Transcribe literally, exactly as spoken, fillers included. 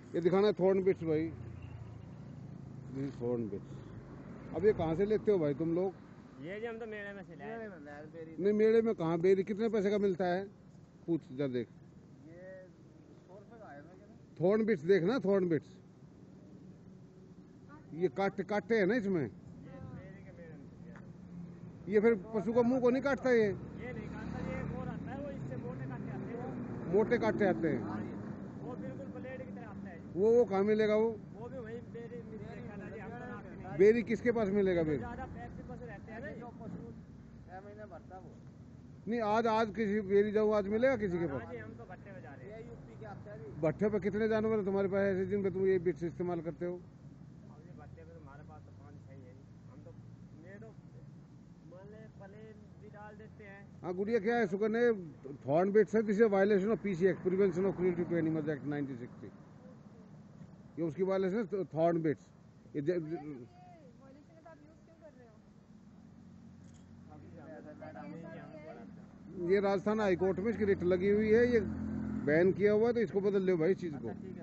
ये दिखाना है थॉर्न बिट्स भाई, थॉर्न बिट्स। अब ये कहाँ से लेते हो भाई तुम लोग? ये जी हम तो मेले में से लाए। नहीं मेले में कहाँ बेरी, कितने पैसे का मिलता है? पूछ जा देख। ये सौ रुपए का आएगा क्या? थॉर्न बिट्स देखना, थॉर्न बिट्स। ये काटे काटे है ना इसमें। ये फिर पशु का मुंह को नहीं काटता ये? ये नहीं काटता, ये एक और आता है वो, इससे मोटे काटे आते हैं। मोटे काटे आते हैं वो बिल्कुल ब्लेड की तरह आता है। वो वो कहाँ मिलेगा वो? वो भी वही बेरी में देखा था जी, हम बना के नहीं। बेरी किसके पास मिलेगा बेरी? ज्यादा पैसे बस रहते हैं ना जो पशु छह महीने भरता वो। नहीं आज आज किसी बेरी जाऊँ आज मिलेगा किसी के हाँ पास? जी, हम तो भट्टे में जा रहे हैं। ये यूपी के आते हैं जी। भट्टे पे कितने जानवर है तुम्हारे पास ऐसे जिन पे तुम ये बिट्स इस्तेमाल करते हो? अब ये भट्टे पे तो हमारे पास तो पाँच छह ही है जी। हम तो ये तो मान ले प्लेन भी डाल देते हैं। हाँ गुड़िया क्या है सुकन है, थॉर्न बिट्स है, this is violation of PC act, prevention of cruelty to animals act nineteen sixty. ये उसकी वायलेशन है थॉर्न बिट्स। ये ज- ज- वायलेशन का आप यूज क्यों कर रहे हो? ये राजस्थान हाई कोर्ट में इसकी रिट लगी हुई है, ये बैन किया हुआ है, तो इसको बदल लो भाई इस चीज को।